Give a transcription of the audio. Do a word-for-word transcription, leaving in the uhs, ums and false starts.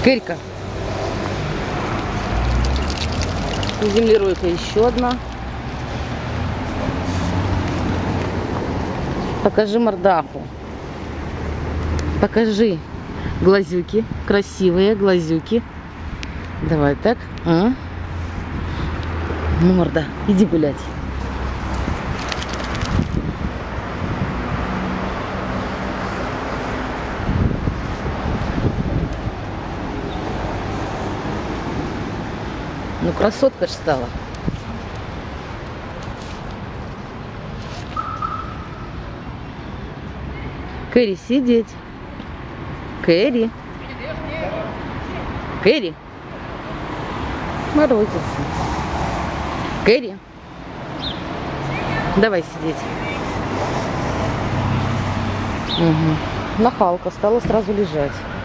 Кэрика. Землеройка еще одна. Покажи мордаху. Покажи глазюки. Красивые глазюки. Давай так. А? Ну, морда, иди гулять. Ну, красотка ж стала. Кэри, сидеть. Кэри. Кэри. Морозится. Кэри. Давай сидеть. Угу. Нахалка стала сразу лежать.